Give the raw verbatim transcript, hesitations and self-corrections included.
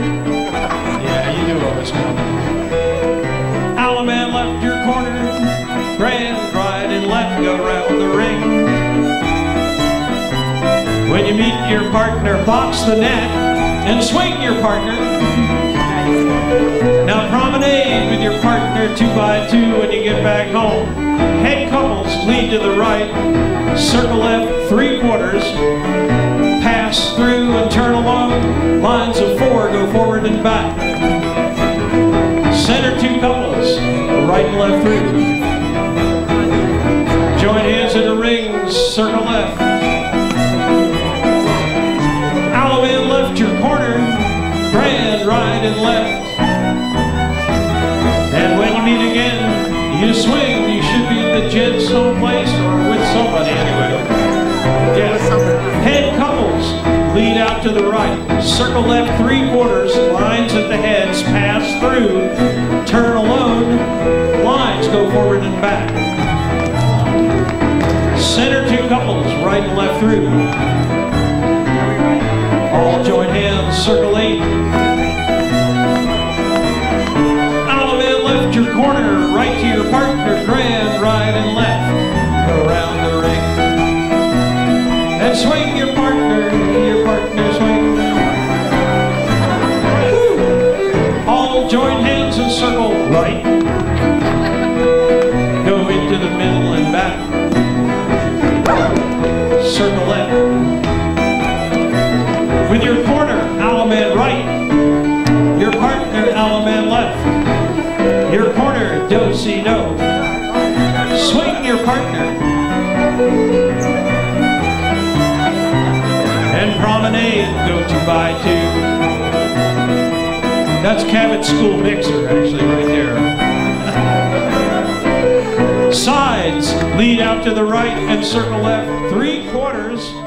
Yeah, you knew what was coming. Alaman left your corner, grand right and left, go round the ring. When you meet your partner, box the net and swing your partner. Now promenade with your partner two by two when you get back home. Head couples lead to the right, circle left three quarters, pass through and turn along. Lines of four go forward and back. Center two couples, right and left through. Join hands in the ring, circle left. Alaman left your corner, grand right and left. And when you meet again, you swing. You should be at the gym someplace or with somebody anyway. Yeah. Head couples lead out to the right. Circle left three quarters. Lines at the heads. Pass through. Turn alone. Lines go forward and back. Center two couples. Right and left through. All join hands. Circle eight. Your corner, right to your partner, grand, right and left, around the ring. And swing your partner, your partner swing. Woo. All join hands and circle right. Go into the middle and back. Circle left. With your corner, Alaman right. Your partner, Alaman left. Your corner, do-si-do. Swing your partner. And promenade, go two by two. That's Cabot School Mixer, actually, right there. Sides, lead out to the right and circle left, three quarters.